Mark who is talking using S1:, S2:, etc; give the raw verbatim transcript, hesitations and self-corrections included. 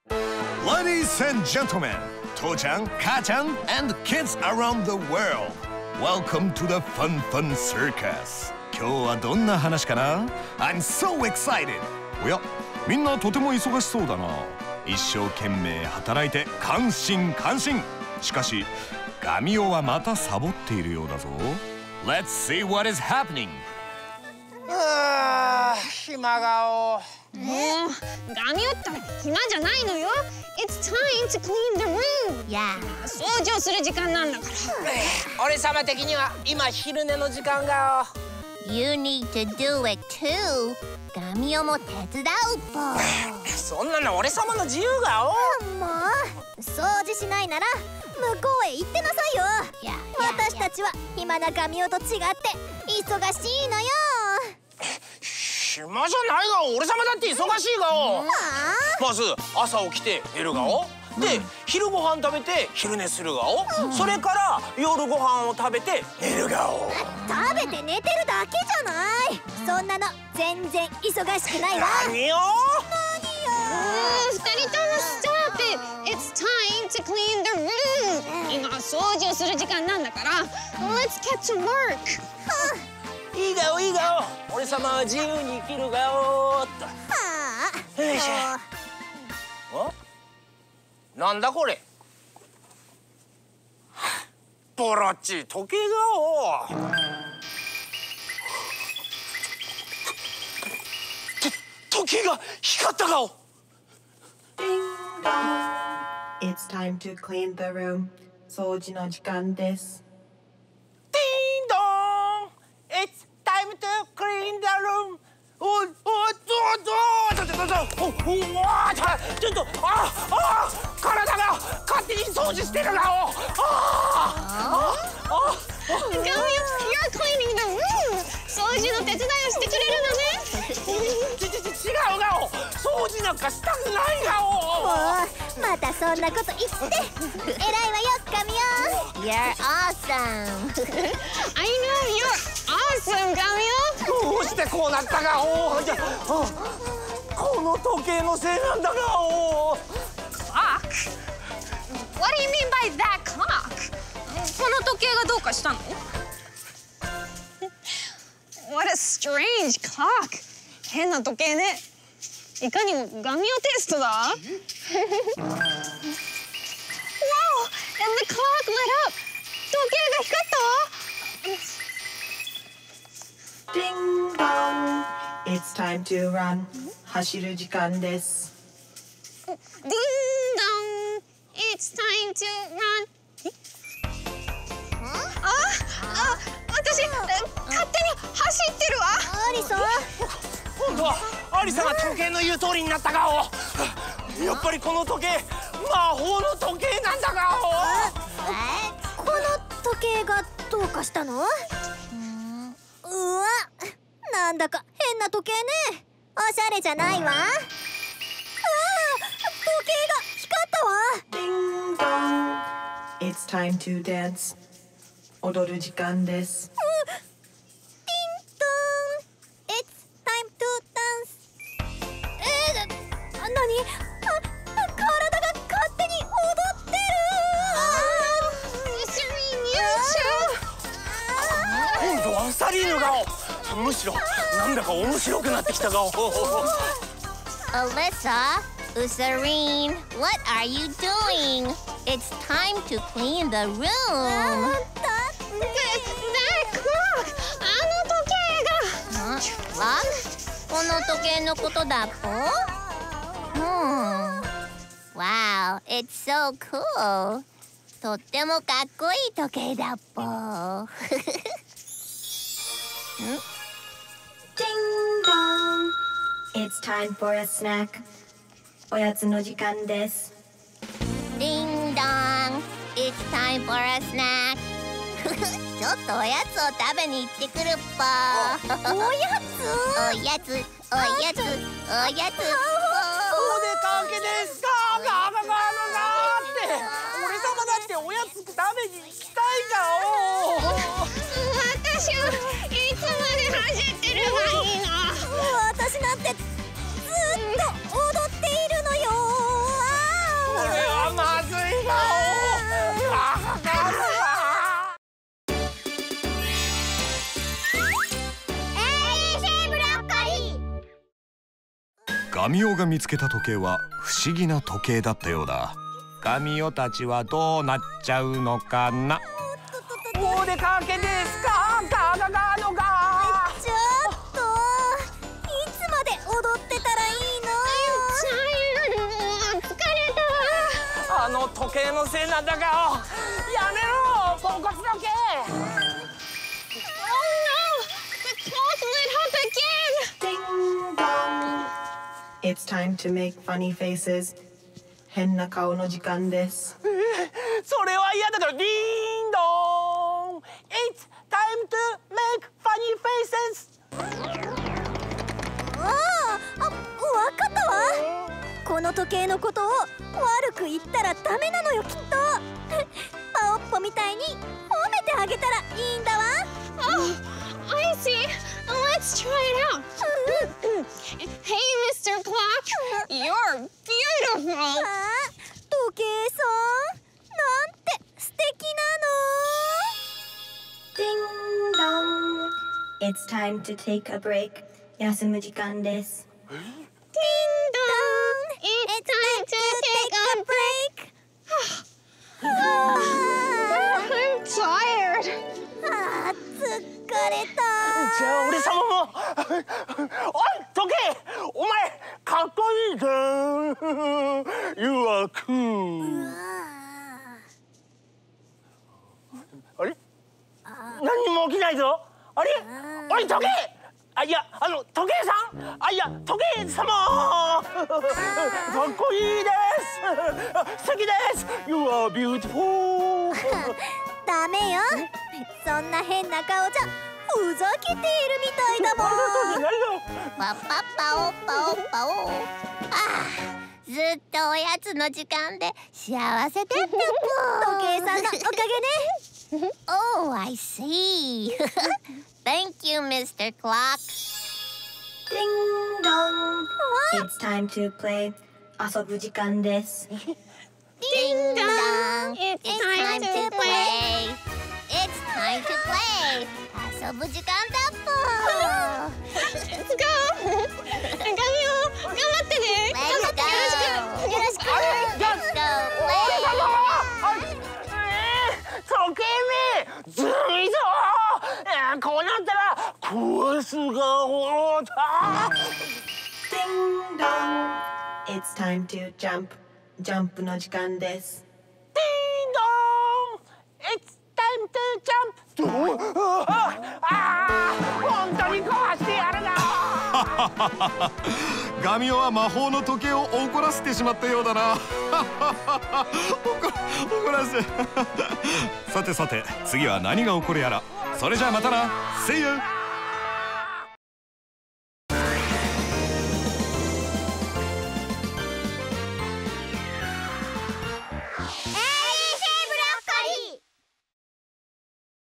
S1: Ladies and gentlemen, 父ちゃん、母ちゃん and kids around the world, welcome to the Fun Fun Circus. 今日はどんな話かな？ I'm so excited! おや、みんなとても忙しそうだな。一生懸命働いて感心感心。しかし、ガミオはまたサボっているようだぞ。Let's see what is happening.
S2: ああ、暇顔。
S3: もうガミオったら暇じゃないのよ。It's time to clean the room.
S4: いや、
S3: 掃除をする時間なんだから。
S2: 俺様的には今昼寝の時間が。
S4: You need to do it too. ガミオも手伝うぽ。
S2: そんなの俺様の自由がお。
S5: もう掃除しないなら向こうへ行ってなさいよ。
S4: いや、
S5: 私たちは暇なガミオと違って忙しいのよ。
S2: 暇じゃないが俺様だって忙しいがお。まず朝起きて寝るがお。で、昼ご飯食べて昼寝するがお。それから夜ご飯を食べて寝るがお。
S5: 食べて寝てるだけじゃない。そんなの全然忙しくないわ。
S2: 何よ。
S3: もう二人とも stop it. It's time to clean the room. 今掃除をする時間なんだから。Let's get to work.
S2: いいがおいいがお。俺様は自由に生きるがおっと。
S5: はあ。
S2: よいしょ。あ、なんだこれ。ボロっちい時計がお。と時計が光ったがお。
S6: It's time to clean the room. 掃除の時間です。
S2: ディンドーン It's time to clean the room. おおっとっとちょっとちょっとおおちょっとああ体が勝手に掃除してるがお。あああ
S3: Gabi, you're cleaning the room. 掃除の手伝いをしてくれるのね。
S2: ちちち違うがお。掃除なんかしたくないがお。
S5: もうまたそんなこと言って偉いわよガミオ。
S4: You're awesome.
S3: I know you're awesome, Gabi.
S2: どうしてこうなったがお。じゃあこの時計のせいなんだがお。
S3: Clock? What do you mean by that clock? この時計がどうかしたの？ What a strange clock. 変な時計ね。いかにもガミオテイストだ。Wow! And the clock lit up. 時計が光ったわ。
S6: Ding dong. It's time to run. 走る時間です。
S3: Ding dong. It's time to run. あ、あ、私勝手に走ってるわ。
S5: アリさん、
S2: 今度はアリサが時計の言う通りになったがお。やっぱりこの時計魔法の時計なんだがお。
S5: この時計がどうかしたの？うわ、なんだか変な時計ね。おしゃれじゃないわ。ああ、時計が光ったわ。
S6: Ding dong. It's time to dance. 踊る時間です。
S5: ディンドン It's time to dance. えー、なに？あ、体が勝手に踊ってる。
S2: 今度はサリーヌがお。むしろなんだか面白くなってきたがお。
S4: Alyssa, Usarine, what are you doing? It's time to clean the room.
S3: That clock! あの時計が。
S4: Clock? この時計のことだっぽ。Hmm. Wow, it's so cool. とってもかっこいい時計だっぽ。
S6: Ding dong. It's time for a snack. おやつの時間です。
S4: Ding dong, it's time for a snack. ちょっとおやつを食べに行ってくるっぽ。
S5: おやつ？
S4: おやつ、おやつ、おやつ。
S2: お出かけですか。ガガガガガって俺様だっておやつ食べに行きたいがお。
S3: 私はいつまで走ってればいいの？
S5: 私なんてずっと踊っているのよ。あ
S1: ガミオが見つけた時計は不思議な時計だったようだ。ガミオたちはどうなっちゃうのかな。
S2: お出かけですかガガガのガ。
S5: ちょっといつまで踊ってたらいいの。
S3: もう疲れたわ。
S2: あの時計のせいなんだがやめろポンコツ時計。
S6: Ding dong. It's time to make funny faces. 変な顔の時間です。
S2: それは嫌だからディーンドーン It's time to make funny faces。
S5: ああ、わかったわ。この時計のことを悪く言ったらダメなのよきっと。パオッポみたいに褒めてあげたらいいんだわ。
S3: Oh, I see. Let's try it out. Hey, Mister Clock, you're beautiful.
S5: あ、時計さんなんて素敵なの。
S6: Ding dong. It's time to take a break. 休む時間です。
S3: Ding dong. It's time to take a break. I'm tired.
S5: あー、疲れた。
S2: じゃあ俺様もおい時計お前かっこいいじゃん。 You are cool。 あれ何も起きないぞ。あれおい時計あいやあの時計さんあいや時計様かっこいいです素敵です You are beautiful。
S5: ダメよ、そんな変な顔じゃふざけているみたいだもん。
S4: パパパオパオパオ。ああ、ずっとおやつの時間で幸せだったぽ。
S5: 時計さんのおかげね。
S4: Oh, I see. Thank you, Mister Clock.
S6: Ding dong. It's time to play. 遊ぶ時間です。
S4: Ding dong.
S3: It's
S4: It's
S3: time
S4: time
S3: to
S4: to
S3: play.
S4: play. It's time to play. 遊ぶ時間だぽ。
S3: Let's go. ガミオ、頑張ってね。頑張ってよろしく。よろしく。
S4: Let's go play.
S2: 時計めずるいぞ。こうなったら壊すがおうた。
S6: Ding dong. It's time to jump. ジャンプの時間です。
S2: Ding dong. It's time to jump. ああ、本当に壊してやるな。
S1: ガミオは魔法の時計を怒らせてしまったようだな。怒怒らせさてさて次は何が起こるやら。それじゃあまたな。See you!